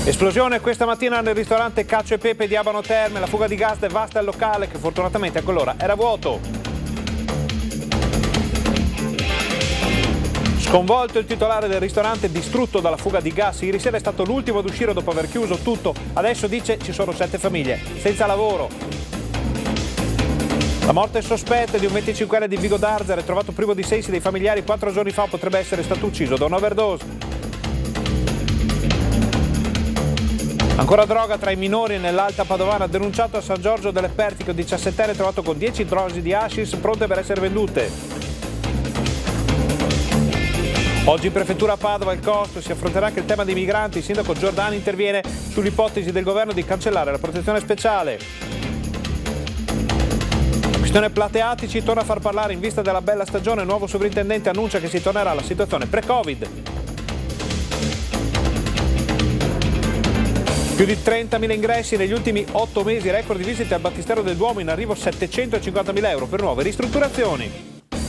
Esplosione questa mattina nel ristorante Cacio e Pepe di Abano Terme, la fuga di gas devasta il locale che fortunatamente a quell'ora era vuoto. Sconvolto il titolare del ristorante distrutto dalla fuga di gas, ieri sera è stato l'ultimo ad uscire dopo aver chiuso tutto, adesso dice ci sono 7 famiglie senza lavoro. La morte sospetta di un 25enne di Vigo d'Arzere, trovato privo di sensi dei familiari 4 giorni fa, potrebbe essere stato ucciso da un'overdose. Ancora droga tra i minori nell'Alta Padovana, denunciato a San Giorgio delle Pertiche, un 17enne trovato con 10 dosi di hashish pronte per essere vendute. Oggi in prefettura a Padova il costo, si affronterà anche il tema dei migranti, il sindaco Giordani interviene sull'ipotesi del governo di cancellare la protezione speciale. Questione Plateatici, torna a far parlare in vista della bella stagione, il nuovo sovrintendente annuncia che si tornerà alla situazione pre-Covid. Più di 30.000 ingressi negli ultimi 8 mesi, record di visite al Battistero del Duomo, in arrivo 750.000 euro per nuove ristrutturazioni.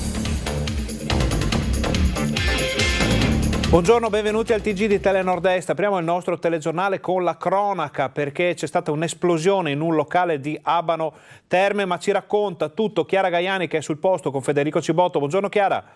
Buongiorno, benvenuti al TG di Telenord-Est. Apriamo il nostro telegiornale con la cronaca perché c'è stata un'esplosione in un locale di Abano Terme, ma ci racconta tutto Chiara Gaiani che è sul posto con Federico Cibotto. Buongiorno Chiara.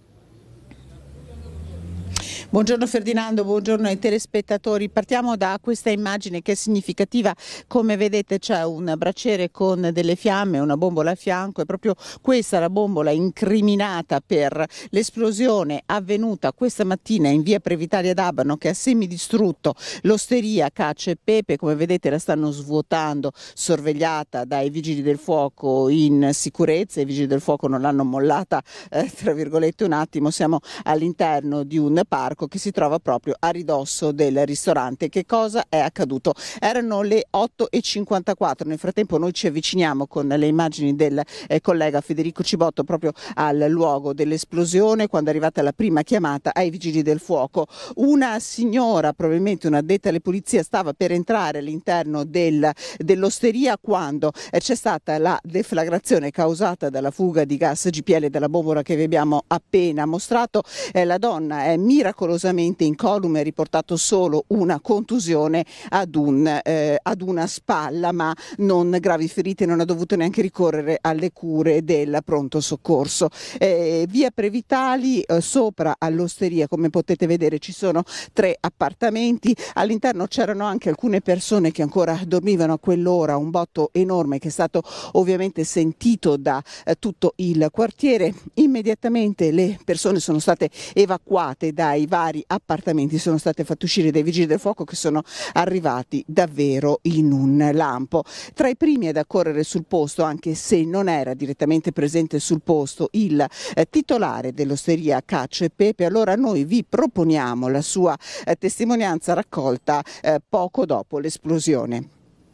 Buongiorno Ferdinando, buongiorno ai telespettatori. Partiamo da questa immagine che è significativa. Come vedete c'è un braciere con delle fiamme, una bombola a fianco, e proprio questa la bombola incriminata per l'esplosione avvenuta questa mattina in via Previtalia d'Abano, che ha semidistrutto l'osteria Cacio e Pepe. Come vedete la stanno svuotando, sorvegliata dai vigili del fuoco in sicurezza. I vigili del fuoco non l'hanno mollata tra virgolette un attimo. Siamo all'interno di un parco che si trova proprio a ridosso del ristorante. Che cosa è accaduto? Erano le 8:54. Nel frattempo noi ci avviciniamo con le immagini del collega Federico Cibotto proprio al luogo dell'esplosione, quando è arrivata la prima chiamata ai vigili del fuoco. Una signora, probabilmente un'addetta alle pulizie, stava per entrare all'interno dell'osteria quando c'è stata la deflagrazione causata dalla fuga di gas GPL della bombola che vi abbiamo appena mostrato. La donna è miracolosamente incolume, ha riportato solo una contusione ad una spalla, ma non gravi ferite, non ha dovuto neanche ricorrere alle cure del pronto soccorso. Via Previtali, sopra all'osteria, come potete vedere ci sono 3 appartamenti, all'interno c'erano anche alcune persone che ancora dormivano a quell'ora, un botto enorme che è stato ovviamente sentito da tutto il quartiere. Immediatamente le persone sono state evacuate dai vari appartamenti, sono state fatte uscire dai vigili del fuoco che sono arrivati davvero in un lampo. Tra i primi ad accorrere sul posto, anche se non era direttamente presente sul posto, il titolare dell'osteria Cacio e Pepe. Allora noi vi proponiamo la sua testimonianza raccolta poco dopo l'esplosione.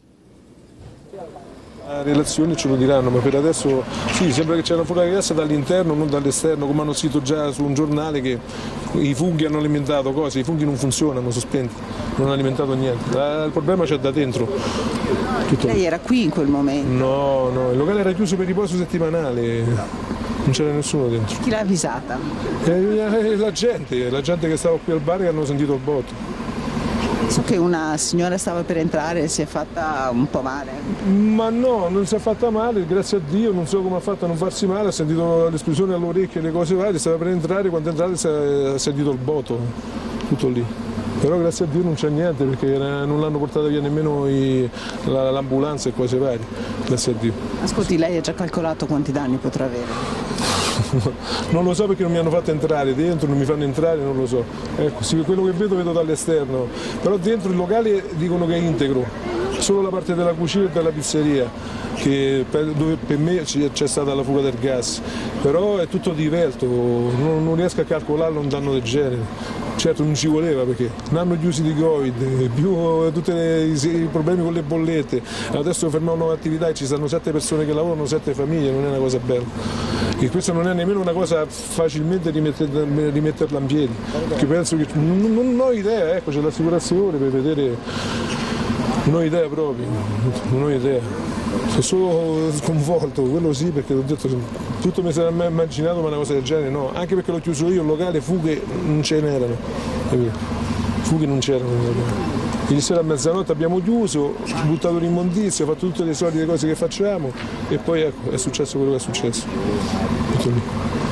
Le relazioni ce lo diranno, ma per adesso sì, sembra che c'è una fuga di gas dall'interno, non dall'esterno, come hanno scritto già su un giornale che i funghi hanno alimentato cose, i funghi non funzionano, spenti, non hanno alimentato niente. Il problema c'è da dentro. Lei era qui in quel momento? No, il locale era chiuso per riposo settimanale, non c'era nessuno dentro. Chi l'ha avvisata? La gente che stava qui al bar e hanno sentito il botto. So che una signora stava per entrare e si è fatta un po' male. Ma no, non si è fatta male, grazie a Dio, non so come ha fatto a non farsi male, ha sentito l'esplosione alle orecchie e le cose varie, stava per entrare, quando è entrata ha sentito il botto, tutto lì. Però grazie a Dio non c'è niente perché non l'hanno portata via nemmeno l'ambulanza e cose varie, grazie a Dio. Ascolti, lei ha già calcolato quanti danni potrà avere? Non lo so perché non mi hanno fatto entrare dentro, non mi fanno entrare, non lo so. Ecco, sì, quello che vedo dall'esterno, però dentro il locale dicono che è integro, solo la parte della cucina e della pizzeria, dove per me c'è stata la fuga del gas, però è tutto divelto, non riesco a calcolarlo un danno del genere. Certo non ci voleva perché un anno chiusi di Covid, più tutti i problemi con le bollette, adesso fermano nuove attività e ci stanno 7 persone che lavorano, 7 famiglie, non è una cosa bella. E questa non è nemmeno una cosa facilmente rimetterla in piedi, perché penso che non ho idea, ecco c'è l'assicurazione per vedere, non ho idea proprio, non ho idea. Sono solo sconvolto, quello sì, perché ho detto tutto mi sarà mai immaginato, ma una cosa del genere no, anche perché l'ho chiuso io il locale, fughe non ce n'erano, fughe non c'erano. Ieri sera a mezzanotte abbiamo chiuso, buttato l'immondizia, fatto tutte le solite cose che facciamo e poi ecco, è successo quello che è successo. Tutto lì.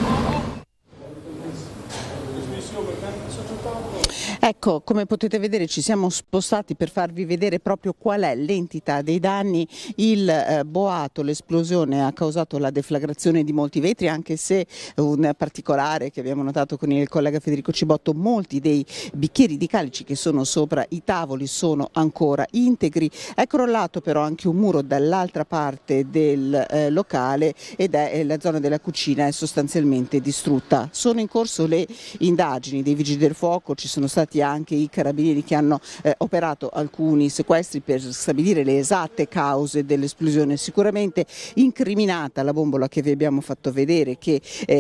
Ecco, come potete vedere ci siamo spostati per farvi vedere proprio qual è l'entità dei danni. Il boato, l'esplosione ha causato la deflagrazione di molti vetri, anche se un particolare che abbiamo notato con il collega Federico Cibotto, molti dei bicchieri di calici che sono sopra i tavoli sono ancora integri. È crollato però anche un muro dall'altra parte del locale ed è la zona della cucina è sostanzialmente distrutta. Sono in corso le indagini dei vigili del fuoco, ci sono stati anche i carabinieri che hanno operato alcuni sequestri per stabilire le esatte cause dell'esplosione. Sicuramente incriminata la bombola che vi abbiamo fatto vedere, che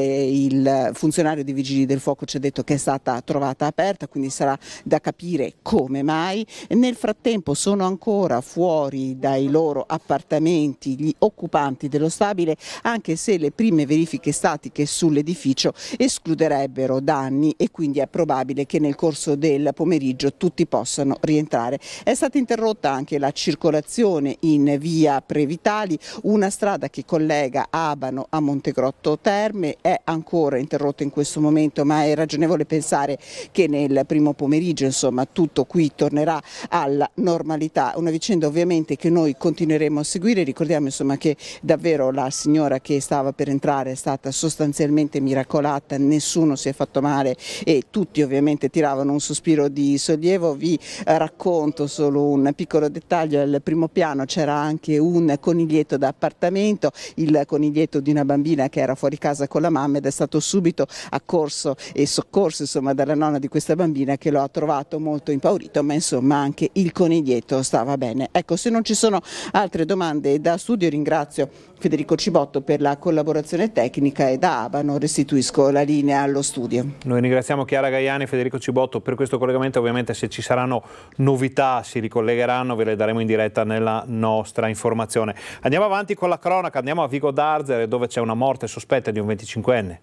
il funzionario dei vigili del fuoco ci ha detto che è stata trovata aperta, quindi sarà da capire come mai. Nel frattempo sono ancora fuori dai loro appartamenti gli occupanti dello stabile, anche se le prime verifiche statiche sull'edificio escluderebbero danni e quindi è probabile che nel corso del pomeriggio tutti possano rientrare. È stata interrotta anche la circolazione in via Previtali, una strada che collega Abano a Montegrotto Terme, è ancora interrotta in questo momento, ma è ragionevole pensare che nel primo pomeriggio insomma tutto qui tornerà alla normalità. Una vicenda ovviamente che noi continueremo a seguire. Ricordiamo insomma che davvero la signora che stava per entrare è stata sostanzialmente miracolata, nessuno si è fatto male e tutti ovviamente tiravano un sospiro di sollievo. Vi racconto solo un piccolo dettaglio: al primo piano c'era anche un coniglietto da appartamento, il coniglietto di una bambina che era fuori casa con la mamma ed è stato subito accorso e soccorso insomma dalla nonna di questa bambina, che lo ha trovato molto impaurito, ma insomma anche il coniglietto stava bene. Ecco, se non ci sono altre domande da studio ringrazio Federico Cibotto per la collaborazione tecnica e da Abano restituisco la linea allo studio. Noi ringraziamo Chiara Gaiani e Federico Cibotto per questo collegamento. Ovviamente se ci saranno novità si ricollegheranno, ve le daremo in diretta nella nostra informazione. Andiamo avanti con la cronaca, andiamo a Vigo d'Arzere dove c'è una morte sospetta di un 25enne.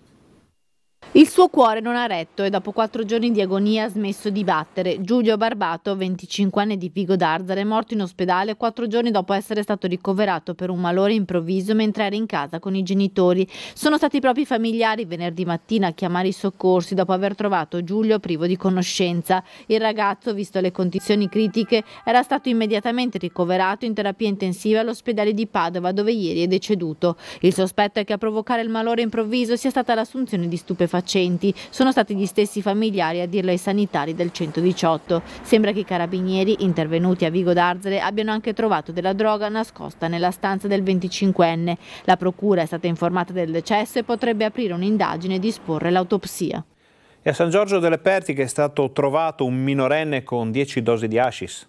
Il suo cuore non ha retto e dopo 4 giorni di agonia ha smesso di battere. Giulio Barbato, 25enne di Vigo d'Arzere, è morto in ospedale 4 giorni dopo essere stato ricoverato per un malore improvviso mentre era in casa con i genitori. Sono stati proprio i familiari venerdì mattina a chiamare i soccorsi dopo aver trovato Giulio privo di conoscenza. Il ragazzo, visto le condizioni critiche, era stato immediatamente ricoverato in terapia intensiva all'ospedale di Padova, dove ieri è deceduto. Il sospetto è che a provocare il malore improvviso sia stata l'assunzione di stupefacenti. Sono stati gli stessi familiari a dirlo ai sanitari del 118. Sembra che i carabinieri intervenuti a Vigo d'Arzere abbiano anche trovato della droga nascosta nella stanza del 25enne. La procura è stata informata del decesso e potrebbe aprire un'indagine e disporre l'autopsia. E a San Giorgio delle Pertiche è stato trovato un minorenne con 10 dosi di hashish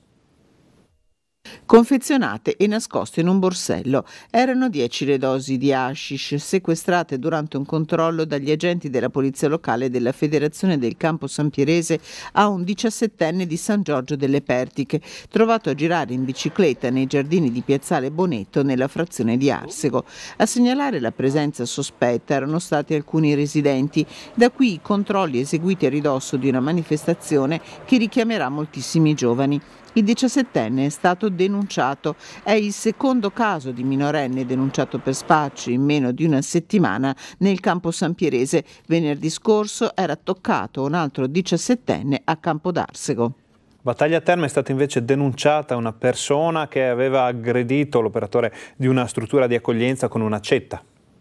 confezionate e nascoste in un borsello. Erano 10 le dosi di hashish sequestrate durante un controllo dagli agenti della polizia locale della Federazione del Campo Sampierese a un 17enne di San Giorgio delle Pertiche, trovato a girare in bicicletta nei giardini di Piazzale Bonetto nella frazione di Arsego. A segnalare la presenza sospetta erano stati alcuni residenti, da qui i controlli eseguiti a ridosso di una manifestazione che richiamerà moltissimi giovani. Il 17enne è stato denunciato. È il secondo caso di minorenne denunciato per spaccio in meno di una settimana nel Campo Sampierese. Venerdì scorso era toccato un altro 17enne a Campo d'Arsego. Battaglia Terme è stata invece denunciata una persona che aveva aggredito l'operatore di una struttura di accoglienza con un'accetta.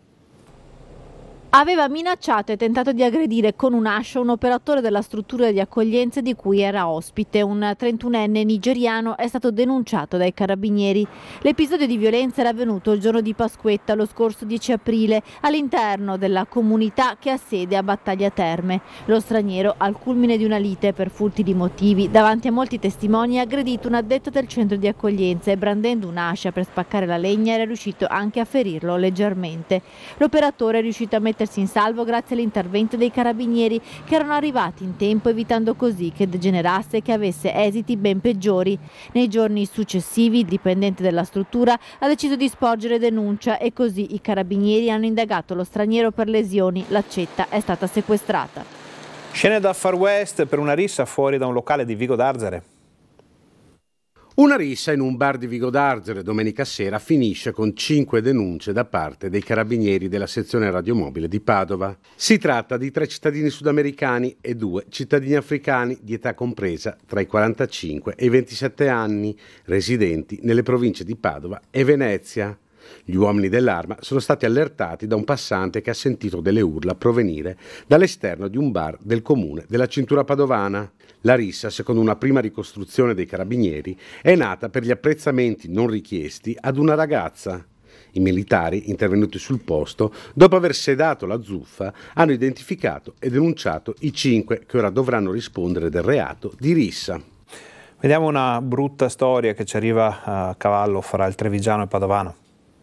Aveva minacciato e tentato di aggredire con un'ascia un operatore della struttura di accoglienza di cui era ospite. Un 31enne nigeriano è stato denunciato dai carabinieri. L'episodio di violenza era avvenuto il giorno di Pasquetta, lo scorso 10 aprile, all'interno della comunità che ha sede a Battaglia Terme. Lo straniero, al culmine di una lite per futili motivi, davanti a molti testimoni, ha aggredito un addetto del centro di accoglienza e brandendo un'ascia per spaccare la legna era riuscito anche a ferirlo leggermente. L'operatore è riuscito a mettersi in salvo grazie all'intervento dei carabinieri che erano arrivati in tempo, evitando così che degenerasse e che avesse esiti ben peggiori. Nei giorni successivi il dipendente della struttura ha deciso di sporgere denuncia e così i carabinieri hanno indagato lo straniero per lesioni. L'accetta è stata sequestrata. Scene dal Far West per una rissa fuori da un locale di Vigo d'Arzere. Una rissa in un bar di Vigo d'Arzere domenica sera finisce con 5 denunce da parte dei carabinieri della sezione radiomobile di Padova. Si tratta di 3 cittadini sudamericani e 2 cittadini africani di età compresa tra i 45 e i 27 anni, residenti nelle province di Padova e Venezia. Gli uomini dell'arma sono stati allertati da un passante che ha sentito delle urla provenire dall'esterno di un bar del comune della Cintura Padovana. La rissa, secondo una prima ricostruzione dei carabinieri, è nata per gli apprezzamenti non richiesti ad una ragazza. I militari, intervenuti sul posto, dopo aver sedato la zuffa, hanno identificato e denunciato i 5 che ora dovranno rispondere del reato di rissa. Vediamo una brutta storia che ci arriva a cavallo fra il trevigiano e il padovano.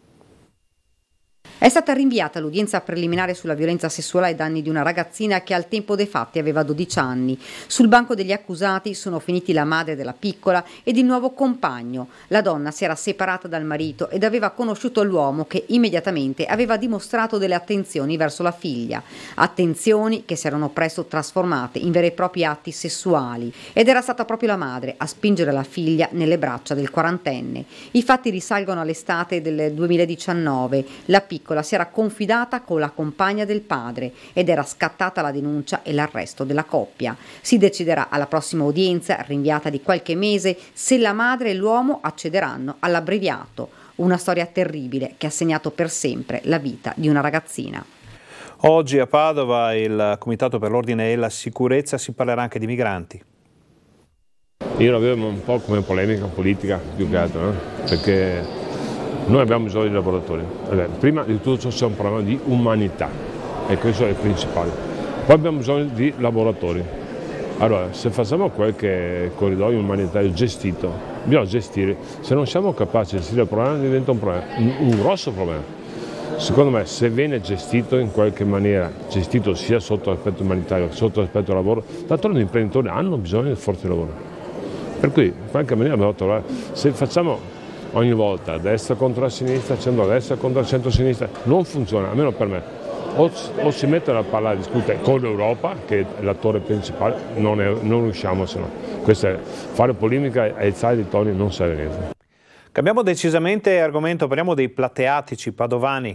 È stata rinviata l'udienza preliminare sulla violenza sessuale ai danni di una ragazzina che al tempo dei fatti aveva 12 anni. Sul banco degli accusati sono finiti la madre della piccola ed il nuovo compagno. La donna si era separata dal marito ed aveva conosciuto l'uomo che immediatamente aveva dimostrato delle attenzioni verso la figlia. Attenzioni che si erano presto trasformate in veri e propri atti sessuali. Ed era stata proprio la madre a spingere la figlia nelle braccia del quarantenne. I fatti risalgono all'estate del 2019. La piccola si era confidata con la compagna del padre ed era scattata la denuncia e l'arresto della coppia. Si deciderà alla prossima udienza, rinviata di qualche mese, se la madre e l'uomo accederanno all'abbreviato. Una storia terribile che ha segnato per sempre la vita di una ragazzina. Oggi a Padova il Comitato per l'Ordine e la Sicurezza si parlerà anche di migranti. Io la vedo un po' come polemica politica più che altro, perché noi abbiamo bisogno di laboratori. Prima di tutto c'è un problema di umanità e questo è il principale. Poi abbiamo bisogno di laboratori. Allora, se facciamo qualche corridoio umanitario gestito, bisogna gestire. Se non siamo capaci di gestire il problema diventa un problema, un grosso problema. Secondo me se viene gestito in qualche maniera, gestito sia sotto l'aspetto umanitario che sotto l'aspetto lavoro, d'altronde gli imprenditori hanno bisogno di forza di lavoro. Per cui in qualche maniera dobbiamo trovare, se facciamo ogni volta destra contro la sinistra, centro-destra contro il centro-sinistra, non funziona, almeno per me. O si mettono a parlare, a discutere con l'Europa, che è l'attore principale, non riusciamo, se no. Questo è fare polemica e alzare i toni non serve a niente. Cambiamo decisamente argomento, parliamo dei plateatici padovani.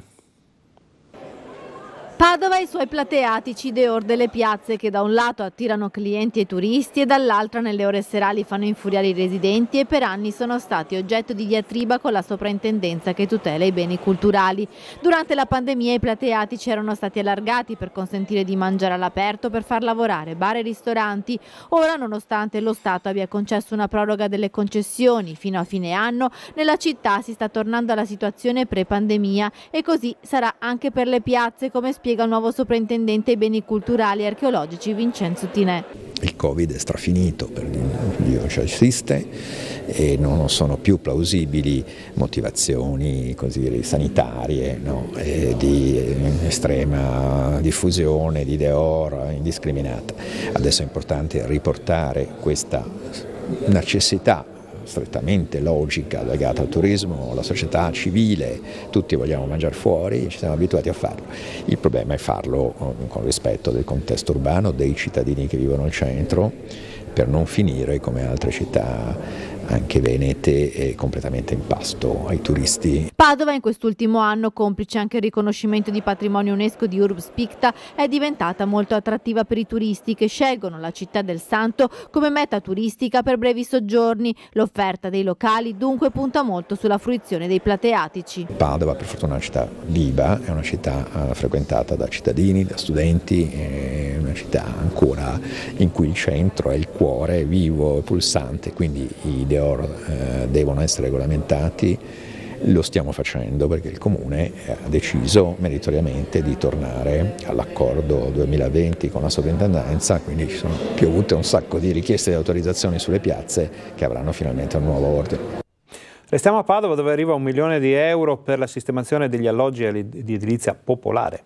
Padova e i suoi plateatici, dehors delle piazze che da un lato attirano clienti e turisti e dall'altra nelle ore serali fanno infuriare i residenti e per anni sono stati oggetto di diatriba con la soprintendenza che tutela i beni culturali. Durante la pandemia i plateatici erano stati allargati per consentire di mangiare all'aperto, per far lavorare bar e ristoranti. Ora, nonostante lo Stato abbia concesso una proroga delle concessioni fino a fine anno, nella città si sta tornando alla situazione pre-pandemia e così sarà anche per le piazze, come spiega il nuovo soprintendente ai beni culturali e archeologici Vincenzo Tinè. Il Covid è strafinito, per Dio ci assiste e non sono più plausibili motivazioni così sanitarie, no? Di estrema diffusione di dehors indiscriminata. Adesso è importante riportare questa necessità strettamente logica legata al turismo, alla società civile, tutti vogliamo mangiare fuori, ci siamo abituati a farlo. Il problema è farlo con rispetto del contesto urbano, dei cittadini che vivono al centro, per non finire come altre città anche venete completamente in pasto ai turisti. Padova in quest'ultimo anno, complice anche il riconoscimento di patrimonio UNESCO di Urbs Picta, è diventata molto attrattiva per i turisti che scelgono la città del Santo come meta turistica per brevi soggiorni. L'offerta dei locali dunque punta molto sulla fruizione dei plateatici. Padova, per fortuna, è una città viva, è una città frequentata da cittadini, da studenti, è una città ancora in cui il centro è il cuore, è vivo, è pulsante, quindi i devono essere regolamentati. Lo stiamo facendo perché il Comune ha deciso meritoriamente di tornare all'accordo 2020 con la sovrintendenza, quindi ci sono piovute un sacco di richieste di autorizzazioni sulle piazze che avranno finalmente un nuovo ordine. Restiamo a Padova, dove arriva €1 milione per la sistemazione degli alloggi di edilizia popolare.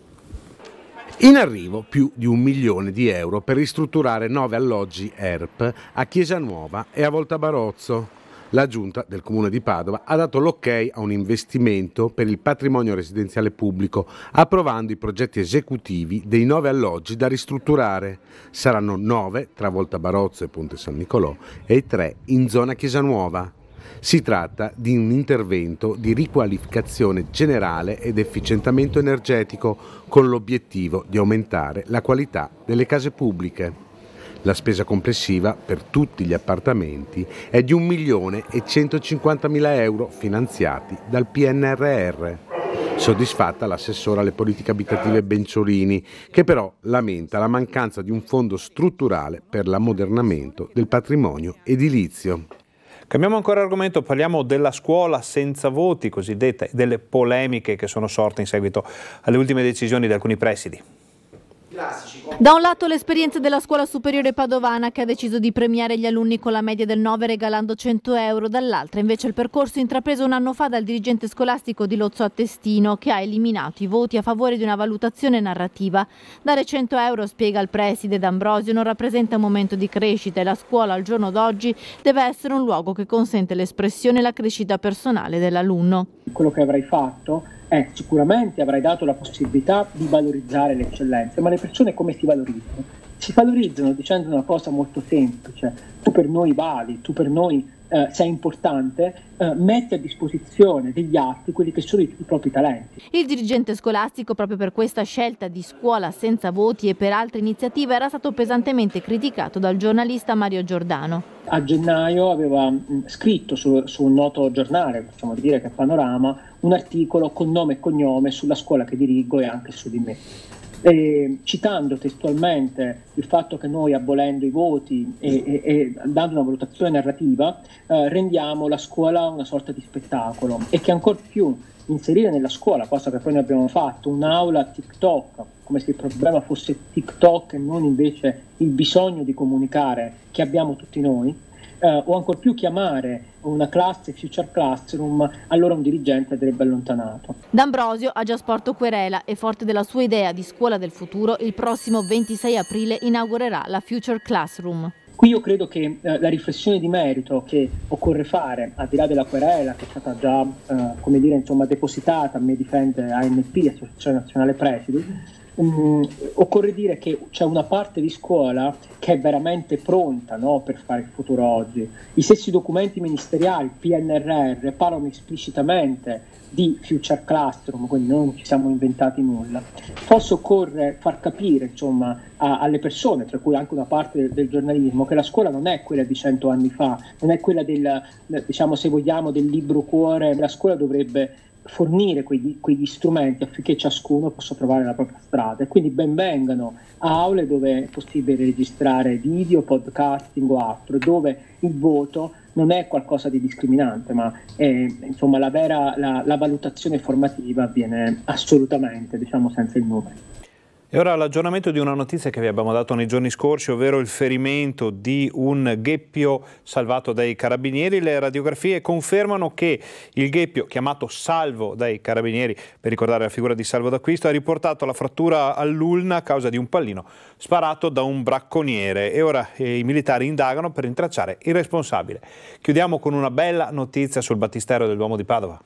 In arrivo più di €1 milione per ristrutturare 9 alloggi ERP a Chiesa Nuova e a Volta Barozzo. La Giunta del Comune di Padova ha dato l'ok a un investimento per il patrimonio residenziale pubblico, approvando i progetti esecutivi dei 9 alloggi da ristrutturare. Saranno 9 tra Volta Barozzo e Ponte San Nicolò e 3 in zona Chiesa Nuova. Si tratta di un intervento di riqualificazione generale ed efficientamento energetico con l'obiettivo di aumentare la qualità delle case pubbliche. La spesa complessiva per tutti gli appartamenti è di 1.150.000 euro finanziati dal PNRR. Soddisfatta l'assessora alle politiche abitative Benciolini, che però lamenta la mancanza di un fondo strutturale per l'ammodernamento del patrimonio edilizio. Cambiamo ancora argomento, parliamo della scuola senza voti cosiddetta e delle polemiche che sono sorte in seguito alle ultime decisioni di alcuni presidi. Da un lato l'esperienza della scuola superiore padovana che ha deciso di premiare gli alunni con la media del 9 regalando 100 euro, dall'altra invece il percorso intrapreso un anno fa dal dirigente scolastico di Lozzo Attestino che ha eliminato i voti a favore di una valutazione narrativa. Dare 100 euro, spiega il preside D'Ambrosio, non rappresenta un momento di crescita e la scuola al giorno d'oggi deve essere un luogo che consente l'espressione e la crescita personale dell'alunno. Quello che avrei fatto sicuramente avrai dato la possibilità di valorizzare le eccellenze, ma le persone come si valorizzano? Si valorizzano dicendo una cosa molto semplice: tu per noi vali, tu per noi sei importante, metti a disposizione degli altri quelli che sono i propri talenti. Il dirigente scolastico, proprio per questa scelta di scuola senza voti e per altre iniziative, era stato pesantemente criticato dal giornalista Mario Giordano. A gennaio aveva scritto su un noto giornale, possiamo dire che è Panorama, un articolo con nome e cognome sulla scuola che dirigo e anche su di me. Citando testualmente il fatto che noi, abolendo i voti e dando una valutazione narrativa, rendiamo la scuola una sorta di spettacolo, e che ancor più inserire nella scuola, cosa che poi noi abbiamo fatto, un'aula TikTok, come se il problema fosse TikTok e non invece il bisogno di comunicare che abbiamo tutti noi, o ancor più chiamare una classe Future Classroom, allora un dirigente andrebbe allontanato. D'Ambrosio ha già sporto querela e, forte della sua idea di scuola del futuro, il prossimo 26 aprile inaugurerà la Future Classroom. Qui io credo che la riflessione di merito che occorre fare, al di là della querela che è stata già depositata, me difende ANP, Associazione Nazionale Presidi, occorre dire che c'è una parte di scuola che è veramente pronta, no, per fare il futuro oggi. I stessi documenti ministeriali, PNRR, parlano esplicitamente di Future Classroom, quindi non ci siamo inventati nulla. Forse occorre far capire alle persone, tra cui anche una parte del giornalismo, che la scuola non è quella di 100 anni fa, non è quella del libro cuore. La scuola dovrebbe fornire quegli strumenti affinché ciascuno possa trovare la propria strada, e quindi ben vengano a aule dove è possibile registrare video, podcasting o altro, dove il voto non è qualcosa di discriminante, ma la valutazione formativa avviene assolutamente, senza il numero. E ora l'aggiornamento di una notizia che vi abbiamo dato nei giorni scorsi, ovvero il ferimento di un gheppio salvato dai carabinieri. Le radiografie confermano che il gheppio, chiamato Salvo dai carabinieri per ricordare la figura di Salvo d'Acquisto, ha riportato la frattura all'ulna a causa di un pallino sparato da un bracconiere, e ora i militari indagano per rintracciare il responsabile. Chiudiamo con una bella notizia sul battistero del Duomo di Padova.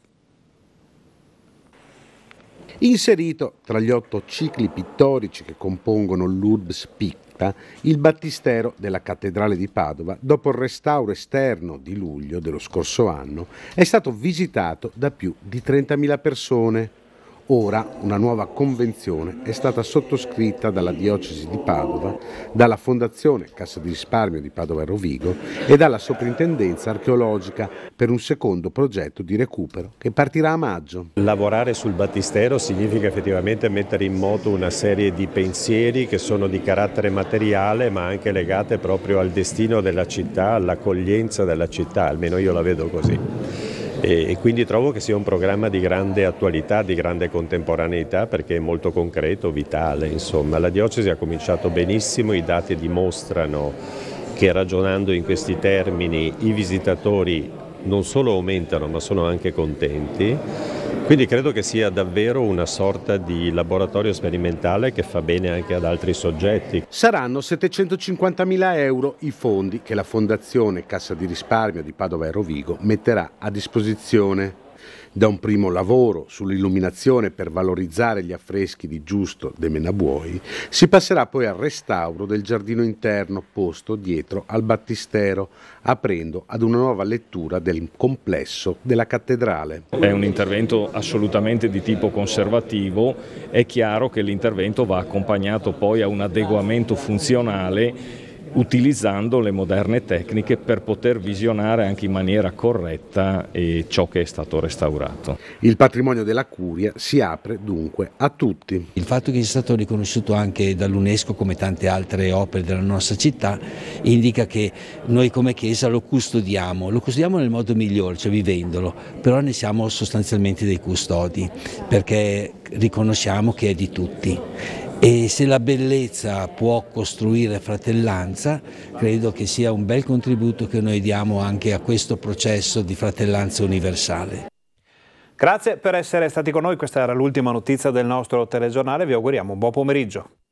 Inserito tra gli 8 cicli pittorici che compongono l'Urbs Picta, il battistero della Cattedrale di Padova, dopo il restauro esterno di luglio dello scorso anno, è stato visitato da più di 30.000 persone. Ora una nuova convenzione è stata sottoscritta dalla Diocesi di Padova, dalla Fondazione Cassa di Risparmio di Padova e Rovigo e dalla Soprintendenza Archeologica per un secondo progetto di recupero che partirà a maggio. Lavorare sul battistero significa effettivamente mettere in moto una serie di pensieri che sono di carattere materiale, ma anche legate proprio al destino della città, all'accoglienza della città, almeno io la vedo così. E quindi trovo che sia un programma di grande attualità, di grande contemporaneità, perché è molto concreto, vitale. Insomma, la diocesi ha cominciato benissimo, i dati dimostrano che ragionando in questi termini i visitatori non solo aumentano ma sono anche contenti. Quindi credo che sia davvero una sorta di laboratorio sperimentale che fa bene anche ad altri soggetti. Saranno 750.000 euro i fondi che la Fondazione Cassa di Risparmio di Padova e Rovigo metterà a disposizione. Da un primo lavoro sull'illuminazione per valorizzare gli affreschi di Giusto de Menabuoi si passerà poi al restauro del giardino interno posto dietro al battistero, aprendo ad una nuova lettura del complesso della cattedrale. È un intervento assolutamente di tipo conservativo, è chiaro che l'intervento va accompagnato poi a un adeguamento funzionale utilizzando le moderne tecniche per poter visionare anche in maniera corretta ciò che è stato restaurato. Il patrimonio della Curia si apre dunque a tutti. Il fatto che sia stato riconosciuto anche dall'UNESCO come tante altre opere della nostra città indica che noi come Chiesa lo custodiamo nel modo migliore, cioè vivendolo, però ne siamo sostanzialmente dei custodi perché riconosciamo che è di tutti. E se la bellezza può costruire fratellanza, credo che sia un bel contributo che noi diamo anche a questo processo di fratellanza universale. Grazie per essere stati con noi, questa era l'ultima notizia del nostro telegiornale, vi auguriamo un buon pomeriggio.